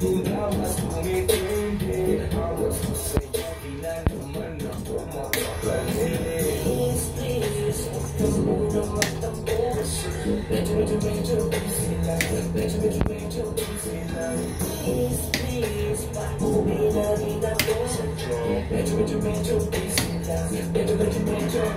Tunawas kumitindi, awas mo sa'yo, di na naman ako mapapalili. Please, please, huwag ka munang matapos. Medyo busy lang, medyo busy lang. Please, please, pauwi na rin ako sa job. Medyo busy lang, medyo busy lang.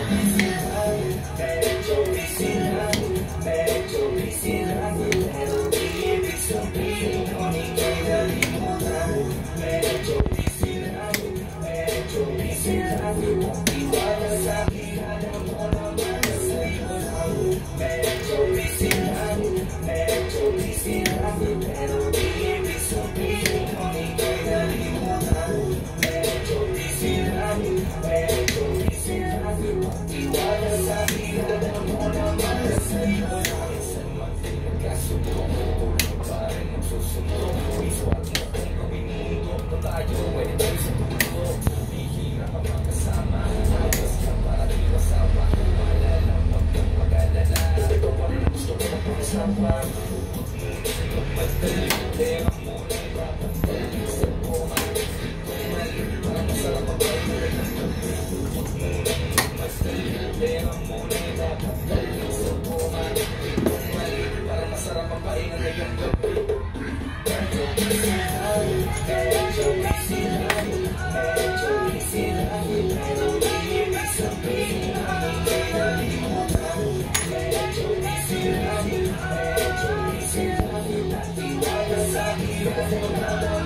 Medyo busy lang, medyo busy lang. Pero di ibig sabihin kung ika'y nalimutan. Medyo busy lang, medyo busy lang. Iwala sa'kin, alam mo naman na sa'yo lang. Medyo busy lang, medyo busy lang. Pero di ibig sabihin kung ika'y nalimutan. Medyo busy lang, medyo busy lang. Iwala sa'kin, alam mo naman na sa'yo lang. Minsan man pinagkasundo ko, pa rin magsusundo. Iswag mo kung gawin mundo. Kung tayo, pwede tayo sa tulo. Bihira ka magkasama. Ayos ka para di masawa. Maalala, huwag kang mag-alala. Ito pa rin ang gusto ko na pang-asawa. Magdali, tema mo na dapat balik sa buhay. Kung mali, parang masarap ang bayan. Magdali, tema mo na dapat balik sa buhay. Kung mali, parang masarap ang bayan ngayong gabi. Medyo busy lang, medyo busy lang. Medyo busy lang, pero di ibig sabihin ang ika'y nalimutan. Medyo busy lang, medyo busy lang. Iwala sa'kin, alam mo naman